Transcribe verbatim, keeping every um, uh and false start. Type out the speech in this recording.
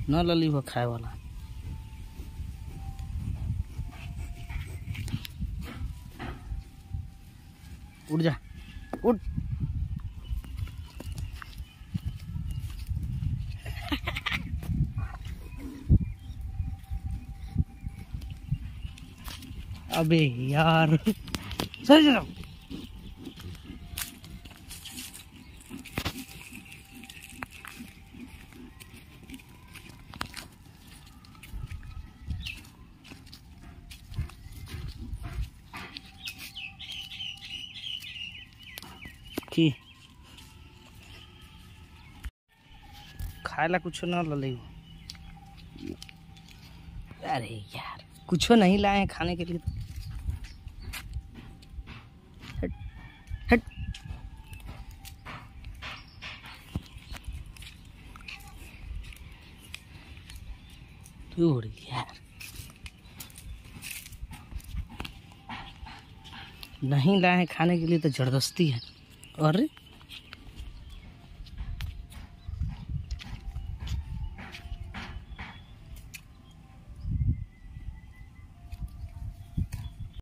न लली हो खाए वाला। उठ जा, उठ। अबे यार सर जा। की खाएला कुछ ना लले। अरे यार कुछ नहीं लाए हैं खाने के लिए तो। हट हट। यार नहीं लाए हैं खाने के लिए तो जबरदस्ती है। अरे